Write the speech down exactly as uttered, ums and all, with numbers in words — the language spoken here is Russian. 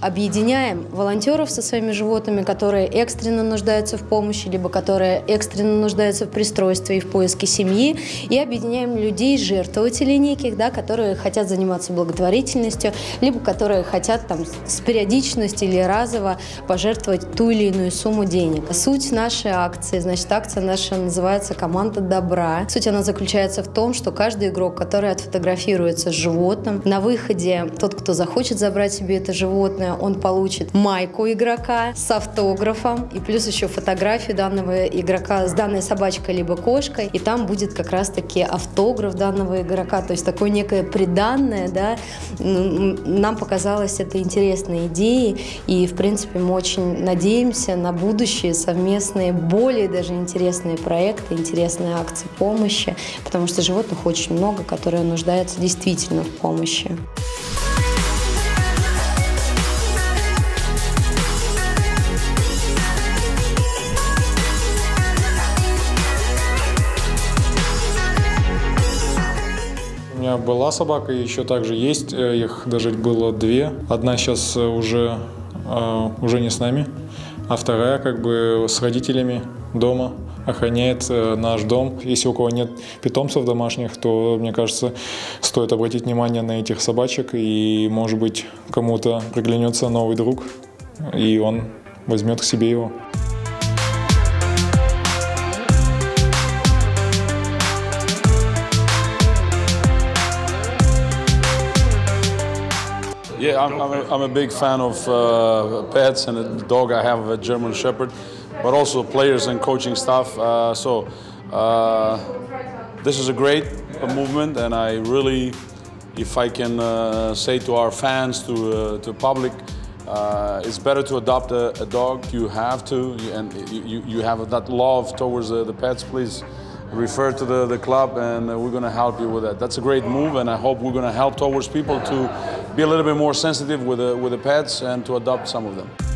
объединяем волонтеров со своими животными, которые экстренно нуждаются в помощи, либо которые экстренно нуждаются в пристройстве и в поиске семьи, и объединяем людей, жертвователей неких, да, которые хотят заниматься благотворительностью, либо которые хотят там, с периодичностью или разово пожертвовать ту или иную сумму денег. Суть нашей акции, значит, акция наша называется «Команда добра». Суть она заключается в том, что каждый игрок, который отфотографируется с животным, на выходе тот, кто захочет забрать себе это животное, он получит майку игрока с автографом и плюс еще фотографию данного игрока с данной собачкой либо кошкой, и там будет как раз-таки автограф данного игрока, то есть такое некое приданное, да. Нам показалось это интересной идеей, и в принципе мы очень надеемся на будущие совместные, более даже интересные проекты, интересные акции помощи, потому что животных очень много, которые нуждаются действительно в помощи. У меня была собака, и еще также есть, их даже было две. Одна сейчас уже, уже не с нами, а вторая как бы с родителями дома, охраняет наш дом. Если у кого нет питомцев домашних, то, мне кажется, стоит обратить внимание на этих собачек, и, может быть, кому-то приглянется новый друг, и он возьмет к себе его. Yeah, I'm, I'm, a, I'm a big fan of uh, pets, and the dog I have a German Shepherd, but also players and coaching staff. Uh, so uh, this is a great movement, and I really, if I can uh, say to our fans, to uh, to public, uh, it's better to adopt a, a dog. You have to, and you you have that love towards the, the pets. Please refer to the, the club, and we're going to help you with that. That's a great move, and I hope we're going to help towards people to be a little bit more sensitive with the, with the pets and to adopt some of them.